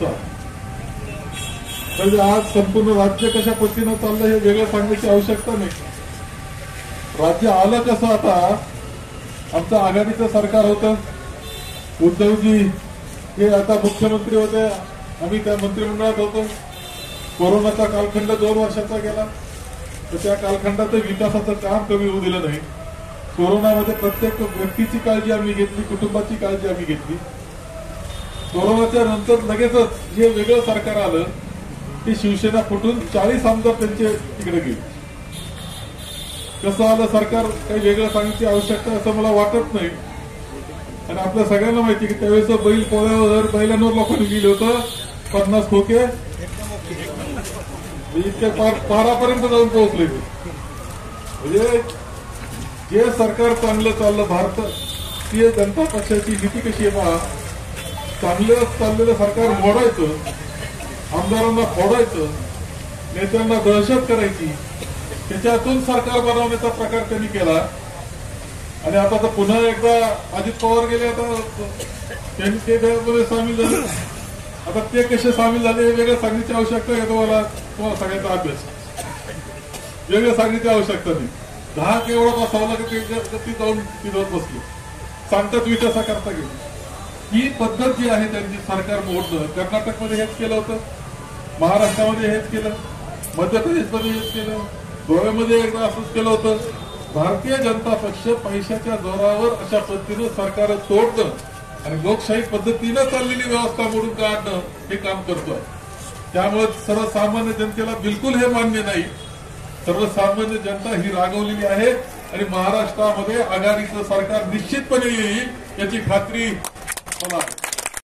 आमचा. म्हणजे आज संपूर्ण राज्य कशा पद्धतीनं चाललं हे वेगळं सांगण्याची आवश्यकता नाही. राज्य आलं कसं, आता आमचं आघाडीचं सरकार होतं, उद्धवजी हे आता मुख्यमंत्री होते, आम्ही त्या मंत्रिमंडळात होतो. कोरोनाचा कालखंड 2 वर्षाचा गेला, तर त्या कालखंडात विकासाचं काम कमी होऊ दिलं नाही. कोरोनामध्ये प्रत्येक व्यक्तीची काळजी आम्ही घेतली, कुटुंबाची काळजी आम्ही घेतली. कोरोनाच्या नंतर लगेचच जे वेगळं सरकार आलं ते शिवसेना फुटून 40 आमदार त्यांचे तिकडे गेले. कसं आलं सरकार काही वेगळं सांगण्याची आवश्यकता असं मला वाटत नाही. आणि आपल्या सगळ्यांना माहिती की त्यावेळेस बैल पोळ्यावर बैलांवर लोकांनी गेले होतं, 50 खोके इतके पारापर्यंत जाऊन पोहोचले. म्हणजे जे सरकार चांगलं चाललं, भारतीय जनता पक्षाची नीती कशी आहे पहा, चांगलं चाललेलं सरकार मोडायचं, आमदारांना फोडायचं, नेत्यांना दहशत करायची, त्याच्यातून सरकार बनवण्याचा प्रकार त्यांनी केला. आणि आता तर पुन्हा एकदा अजित पवार गेले, आता त्यांनी ते त्यामध्ये सामील झाले. आता ते कसे सामील झाले हे वेगळं सांगण्याची आवश्यकता आहे तुम्हाला सगळ्यांचा अभ्यास वेगळं सांगण्याची आवश्यकता नाही. 10 केवढा बसवला की ती जाऊन तिथं बसली, सांगतात विकासा करता गेली. ही पद्धत जी आहे त्यांची सरकार मोडणं, कर्नाटकमध्ये हेच केलं होतं, महाराष्ट्रामध्ये हेच केलं, मध्य प्रदेशमध्ये हेच केलं, गोव्यामध्ये एकदा असंच केलं होतं. भारतीय जनता पक्ष पैशाच्या जोरावर अशा पद्धतीनं सरकार तोडणं आणि लोकशाही पद्धतीनं चाललेली व्यवस्था मोडून काढणं हे काम करतोय. त्यामुळे सर्वसामान्य जनतेला बिलकुल हे मान्य नाही. सर्वसामान्य जनता ही रागवलेली आहे आणि महाराष्ट्रामध्ये आघाडीचं सरकार निश्चितपणे येईल याची खात्री मला आहे.